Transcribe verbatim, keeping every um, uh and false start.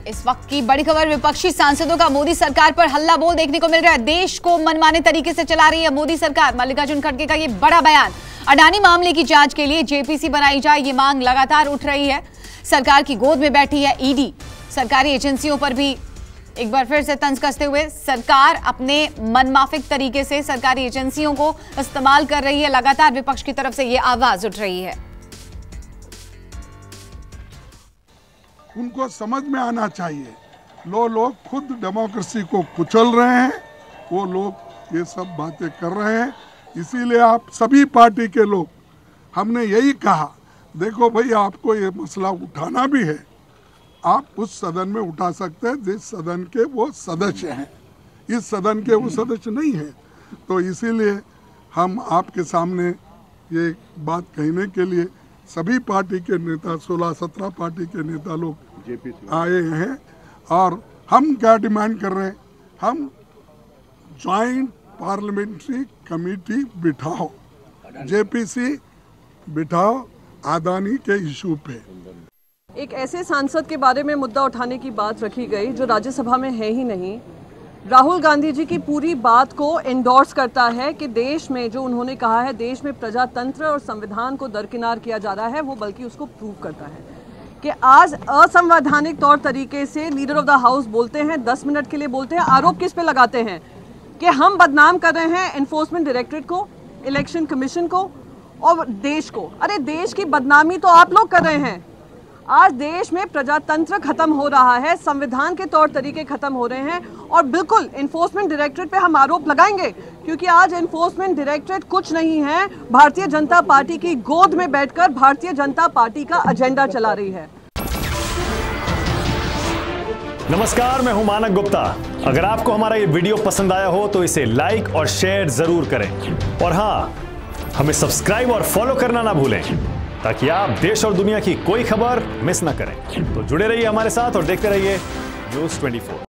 इस वक्त की बड़ी खबर, विपक्षी सांसदों का मोदी सरकार पर हल्ला बोल देखने को मिल रहा है। देश को मनमाने तरीके से चला रही है मोदी सरकार। मल्लिकार्जुन खड़गे का ये बड़ा बयान। अडानी मामले की जांच के लिए जेपीसी बनाई जाए, ये मांग लगातार उठ रही है। सरकार की गोद में बैठी है ईडी। सरकारी एजेंसियों पर भी एक बार फिर से तंज कसते हुए सरकार अपने मनमाफिक तरीके से सरकारी एजेंसियों को इस्तेमाल कर रही है। लगातार विपक्ष की तरफ से ये आवाज उठ रही है। उनको समझ में आना चाहिए, लो लोग खुद डेमोक्रेसी को कुचल रहे हैं, वो लोग ये सब बातें कर रहे हैं। इसीलिए आप सभी पार्टी के लोग, हमने यही कहा, देखो भाई आपको ये मसला उठाना भी है, आप उस सदन में उठा सकते हैं जिस सदन के वो सदस्य हैं। इस सदन के वो सदस्य नहीं है, तो इसीलिए हम आपके सामने ये बात कहने के लिए सभी पार्टी के नेता, सोलह सत्रह पार्टी के नेता लोग आए हैं। और हम क्या डिमांड कर रहे हैं, हम ज्वाइंट पार्लियामेंट्री कमेटी बिठाओ, जेपीसी बिठाओ अडानी के इशू पे। एक ऐसे सांसद के बारे में मुद्दा उठाने की बात रखी गई जो राज्यसभा में है ही नहीं। राहुल गांधी जी की पूरी बात को एंडोर्स करता है कि देश में जो उन्होंने कहा है, देश में प्रजातंत्र और संविधान को दरकिनार किया जा रहा है, वो बल्कि उसको प्रूव करता है कि आज असंवैधानिक तौर तरीके से लीडर ऑफ द हाउस बोलते हैं, दस मिनट के लिए बोलते हैं, आरोप किस पे लगाते हैं कि हम बदनाम कर रहे हैं एनफोर्समेंट डायरेक्टरेट को, इलेक्शन कमीशन को और देश को। अरे देश की बदनामी तो आप लोग कर रहे हैं। आज देश में प्रजातंत्र खत्म हो रहा है, संविधान के तौर तरीके खत्म हो रहे हैं और बिल्कुल एनफोर्समेंट डायरेक्टरेट पे हम आरोप लगाएंगे, क्योंकि आज एनफोर्समेंट डायरेक्टरेट कुछ नहीं है, भारतीय जनता पार्टी की गोद में बैठकर भारतीय जनता पार्टी का एजेंडा चला रही है। नमस्कार, मैं हूं मानक गुप्ता। अगर आपको हमारा ये वीडियो पसंद आया हो तो इसे लाइक और शेयर जरूर करें, और हाँ, हमें सब्सक्राइब और फॉलो करना ना भूलें ताकि आप देश और दुनिया की कोई खबर मिस ना करें। तो जुड़े रहिए हमारे साथ और देखते रहिए न्यूज़ चौबीस।